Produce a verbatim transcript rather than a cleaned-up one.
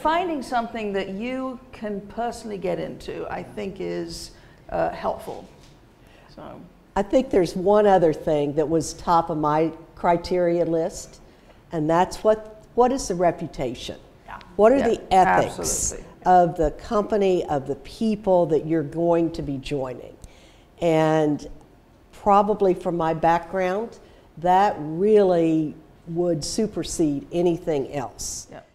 finding something that you can personally get into, I think, is uh, helpful. So. I think there's one other thing that was top of my criteria list, and that's what, what is the reputation? Yeah. What are Yeah, the ethics absolutely. of the company, of the people that you're going to be joining? And probably from my background, that really would supersede anything else. Yeah.